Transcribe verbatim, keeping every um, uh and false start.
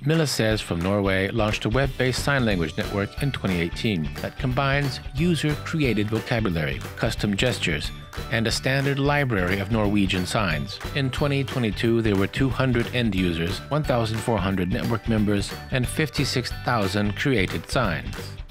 Milla Says from Norway launched a web-based sign language network in twenty eighteen that combines user-created vocabulary, custom gestures, and a standard library of Norwegian signs. In twenty twenty-two, there were two hundred end users, one thousand four hundred network members, and fifty-six thousand created signs.